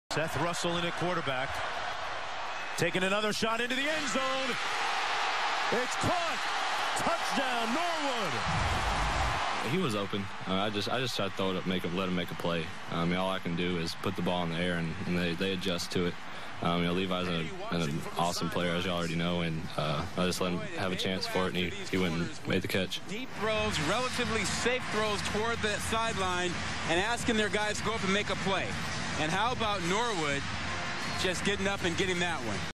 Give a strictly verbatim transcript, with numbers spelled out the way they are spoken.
Seth Russell in at quarterback. Taking another shot into the end zone. It's caught. Touchdown, Norwood. He was open. Uh, I just I just tried to throw it up, make him, let him make a play. I mean, all I can do is put the ball in the air, and, and they, they adjust to it. Um, you know, Levi's a, an awesome player, as you already know, and uh, I just let him have a chance for it, and he, he went and made the catch. Deep throws, relatively safe throws toward the sideline, and asking their guys to go up and make a play. And how about Norwood just getting up and getting that one?